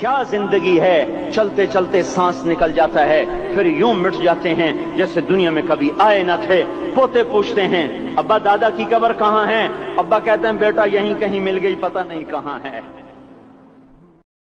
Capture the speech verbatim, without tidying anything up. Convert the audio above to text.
क्या जिंदगी है, चलते चलते सांस निकल जाता है, फिर यूं मिट जाते हैं जैसे दुनिया में कभी आए न थे। पोते पूछते हैं अब्बा दादा की कब्र कहाँ है? अब्बा कहते हैं बेटा यहीं कहीं मिल गई, पता नहीं कहाँ है।